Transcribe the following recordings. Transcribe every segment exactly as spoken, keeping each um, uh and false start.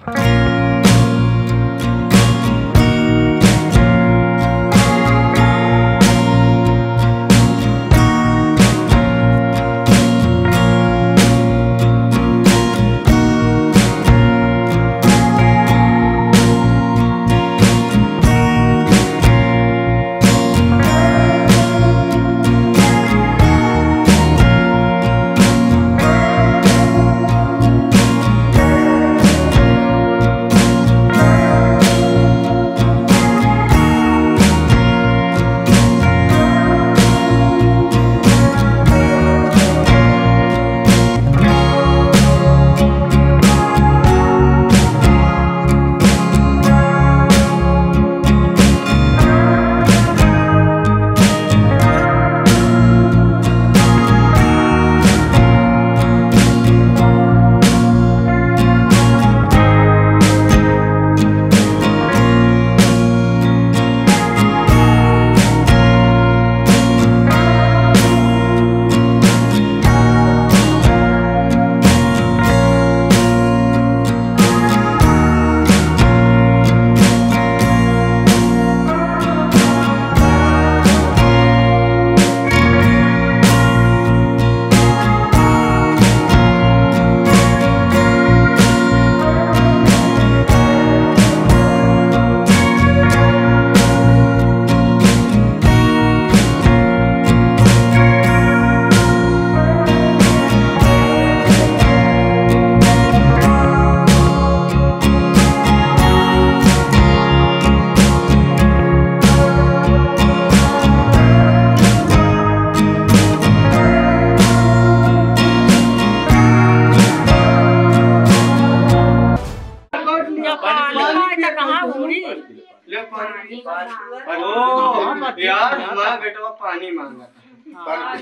यार हमारा बेटा पानी मांगा था।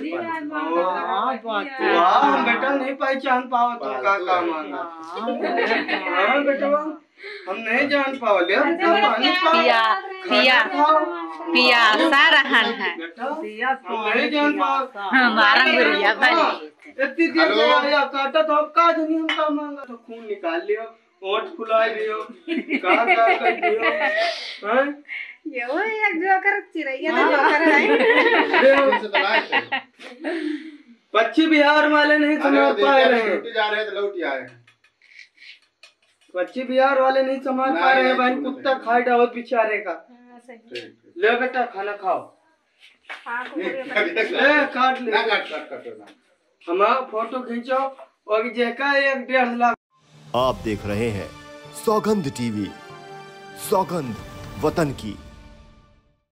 बेटा नहीं पहचान पाओ तो का का मांगा। हाँ बेटा हम नहीं जान पाओ ले पिया पिया पिया सारा हन है हम नहीं जान पाओ हमारा गुड़िया भाई इतनी देर से आया काटा तो अब का जनी हम का मांगा तो खून निकाल लियो ओठ फुला लियो का का कर दियो हैं ये वो एक जोकर चिरैया ना जोकर है पश्चिम बिहार वाले नहीं समझ पाए रहे हैं जा रहे तो लौट आए पश्चिम बिहार वाले नहीं समझ पा रहे हैं भाई कुत्ता खाए डाल बेचारे का ले बेटा खाना खाओ ले काट ले ना काट काट काट ना हमारा फोटो खींचो और जेका एक डेढ़ लाख। आप देख रहे हैं सौगंध टीवी, सौगंध वतन की।